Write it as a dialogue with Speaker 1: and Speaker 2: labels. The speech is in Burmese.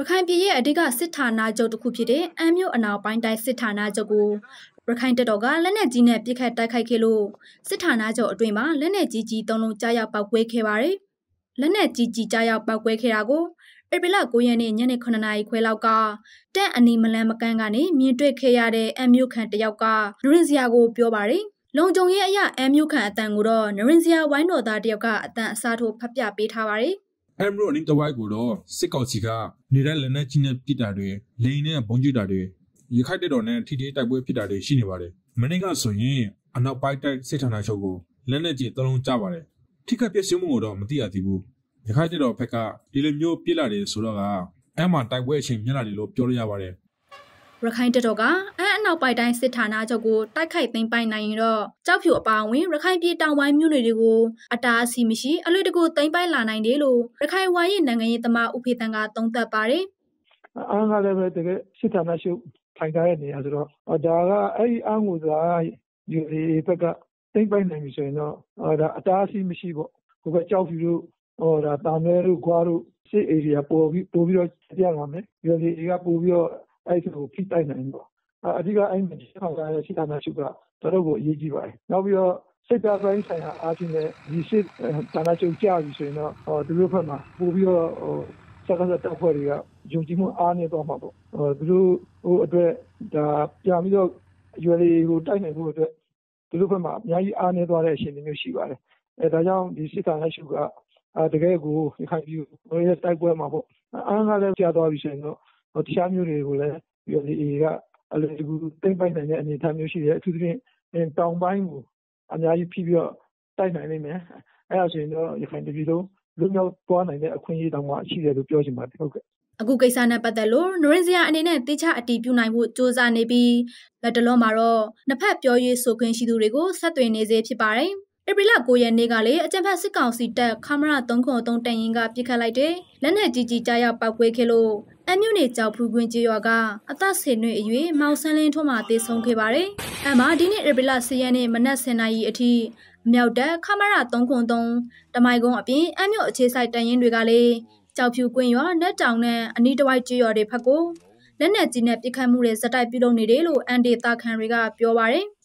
Speaker 1: ခိုင်ပြည်ရဲ့အဓိကစစ်ဌာနချုပ်တစ်ခုဖြစ်တဲ့အမ်းမြို့အနောက်ပိုင်းတိုင်းစစ်ဌာနချုပ်ကိုရခိုင်တပ်တော်ကလက်နက်ကြီးနဲ့ပစ်ခတ်တိုက်ခိုက်ခဲ့လို့စစ်ဌာနချုပ်အတွင်းမှာလက်နက်ကြီး3လုံးကြားရောက်ပောက်ကွဲခဲ့ပါတယ်။လက်နက်ကြီးကြားရောက်ပောက်ကွဲခဲ့တာကိုဧပြီလ9ရက်နေ့ညနေ9:00 နာရီခွဲလောက်ကတန့်အနီမလန်းမကန်းကနေမြင်တွေ့ခဲ့ရတဲ့အမ်းမြို့ခံတယောက်ကနရင်စရာကိုပြောပါတယ်။လုံခြုံရေးအရာအမ်းမြို့ခံအတန်ကိုတော့နရင်စရာဝိုင်းတော်သားတယောက်ကအတန်အစားထိုးဖတ်ပြပေးထားပါတယ်
Speaker 2: ။အမ်ရိုအနီတဝိုက်ကိုတော့စစ်ကောင်စီကနေတဲ့လက်နက်ကြီးနဲ့ပစ်တာတွေလိန်နဲ့ဘုံကျတာတွေရခိုင်တပ်တော်နဲ့ထိထိတိုက်ပွဲဖြစ်တာတွေရှိနေပါတယ်။မနေ့ကဆိုရင်အနောက်ပိုင်းတိုင်းစစ်ဌာနချုပ်ကိုလက်နက်ကြီး3လုံးကျပါတယ်။ထိခိုက်ပျက်စီးမှုကိုတော့မသိရသေးဘူး။ရခိုင်တပ်တော်ဘက်ကဒီလိုမျိုးပြစ်လာတယ်ဆိုတော့ကအမ်မှာတိုက်ပွဲအချိန်မြင့်လာတယ်လို့ပြောလို့ရပါတယ်
Speaker 1: ။ရခိုင်တပ်တော်ကအနောက်ပိုင်းတိုင်းစစ်ဌာနချုပ်ကိုတိုက်ခိုက်သိမ်းပိုက်နိုင်ရင်တော့ကြောက်ဖြူအပါအဝင်ရခိုင်ပြည်တောင်ပိုင်းမြို့နယ်တွေကိုအတားအဆီးမရှိအလွယ်တကူသိမ်းပိုက်လာနိုင်တယ်လို့ရခိုင်ဝါရနိုင်ငံရေးသမားဦးဖေတန်ကသုံးသပ်ပါတယ်
Speaker 3: ။အမ်းကလည်းပဲတကယ်စစ်ဌာနချုပ်ထိုင်ထားတဲ့နေရာဆိုတော့ဒါကအဲ့ဒီအမ်းကိုသာယူဒီဘက်ကသိမ်းပိုက်နိုင်ပြီဆိုရင်တော့ဒါအတားအဆီးမရှိပေါ့။ဟိုဘက်ကြောက်ဖြူတို့ဒါတာမဲတို့ခွာတို့စစ်ဧရိယာပို့ပြီးတော့ပြန်လာမယ်။ယူဒီကပို့ပြီးတော့အဲ့ဒီကိုဖိတိုက်နိုင်ပေါ့အဓိကအဲ့ဒီထောက်ထားတဲ့စစ်ဌာနချုပ်ကတော်တော်ကိုအရေးကြီးပါတယ်နောက်ပြီးတော့စစ်တပ်ပိုင်းဆိုင်ရာအားဖြင့်လည်းဒီစစ်ဌာနချုပ်ကြာပြီဆိုရင်တော့သူတို့ဘက်မှာပို့ပြီးတော့စကားတပ်ဖွဲ့တွေကယုံကြည်မှုအားနည်းသွားမှာပေါ့သူတို့ဟိုအတွက်ဒါပြန်ပြီးတော့ရွယ်လေးကိုတိုက်နိုင်ဖို့အတွက်သူတို့ဘက်မှာအများကြီးအားနည်းသွားတဲ့အခြေအနေမျိုးရှိပါတယ်ဒါကြောင့်ဒီစစ်ဌာနချုပ်ကတကယ်ကိုရခိုင်ပြည်ရဲ့တိုက်ပွဲမှာပေါ့အားကလည်းကြာသွားပြီဆိုရင်တော့တခြားမျိုးတွေကိုလည်းဒီကအလွယ်တကူသိမ့်ပိုက်နိုင်တဲ့အနေအထားမျိုးရှိတယ်အထူးသဖြင့်တောင်ပိုင်းကိုအများကြီးဖိပြီးတော့တိုက်နိုင်နိုင်မယ်အဲ့ဒါဆိုရင်တော့ရခိုင်ပြည်လုံးလွတ်မြောက်သွားနိုင်တဲ့အခွင့်အရေးတောင်မှရှိတယ်လို့ပြောချင်ပါတယ်ဟုတ်ကဲ့
Speaker 1: အခုကိစ္စနဲ့ပတ်သက်လို့နရင်စရာအနေနဲ့တိကျအတည်ပြုနိုင်ဖို့စ조사နေပြီးလက်တလုံးမှာတော့နှစ်ဖက်ပြောရေးဆိုခွင့်ရှိသူတွေကိုဆက်သွယ်နေစေဖြစ်ပါတယ်ဧပြီလ9ရက်နေ့ကလေအကြံဖက်စစ်ကောင်စီတပ်ခမရ303တန်ရင်ကပြစ်ခတ်လိုက်တဲ့လက်နက်ကြီးကြားရောက်ပောက်ကွဲခဲ့လို့အမျိုးနေကြောက်ဖူးကွင်းကျေးရွာကအသက်10နှစ်အရွယ်မောင်ဆန်းလင်းထွန်းမှတေဆုံးခဲ့ပါတယ်။အမှဒီနေ့ဧပြီလ10ရက်နေ့မနက်10:00နာရီအထိမြောက်တပ်ခမရ303တမိုင်ကုန်းအပြင်အမျိုးအခြေဆိုင်တန်ရင်တွေကလည်းကြောက်ဖြူကွင်းရွာနက်တောင်နဲ့အနီးတစ်ဝိုက်ကျေးရွာတွေဖက်ကိုလက်နက်ကြီးနဲ့ပစ်ခတ်မှုတွေဇက်တိုက်ပြုလုပ်နေတယ်လို့အန်ဒေတာခန်တွေကပြောပါတယ်။